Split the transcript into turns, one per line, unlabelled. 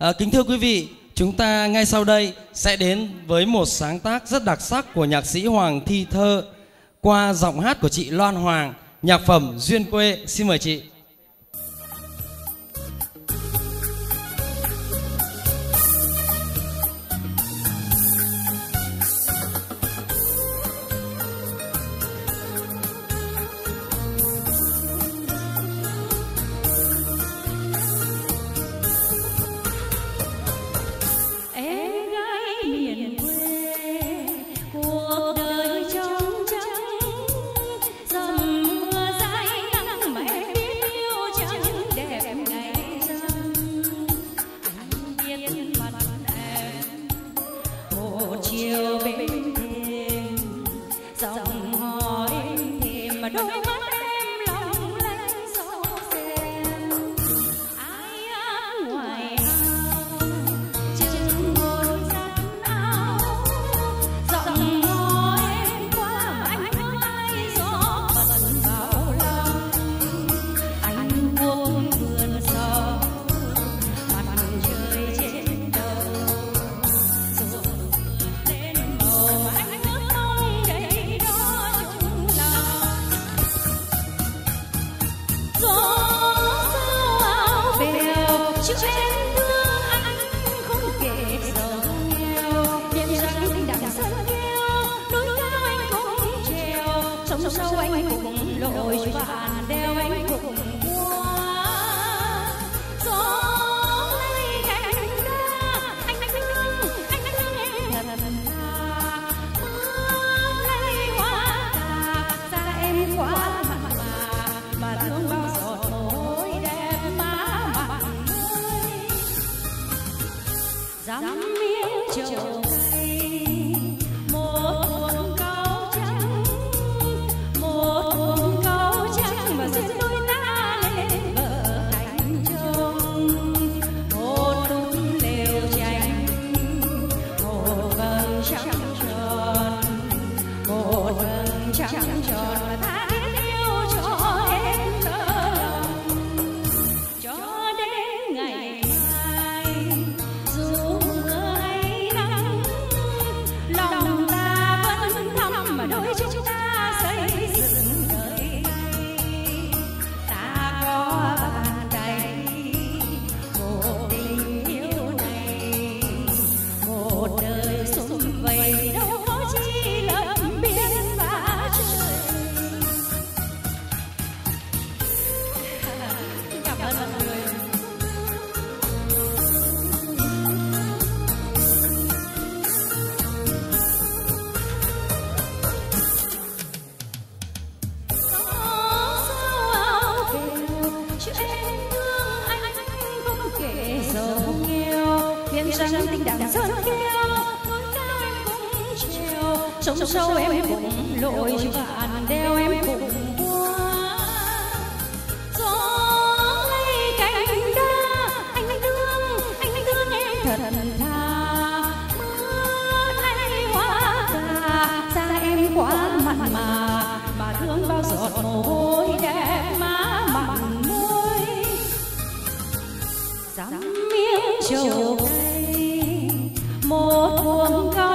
Kính thưa quý vị, chúng ta ngay sau đây sẽ đến với một sáng tác rất đặc sắc của nhạc sĩ Hoàng Thi Thơ qua giọng hát của chị Loan Hoàng, nhạc phẩm Duyên Quê. Xin mời chị.
Sông sâu em cùng lội vạn đeo em cùng qua gió lấy cánh đá anh thương em thật tha mưa thay hoa cà xa em quá mặn mà thương bao giọt mồ hôi đẹp má mặn môi dám miếng trầu cây một buồng cao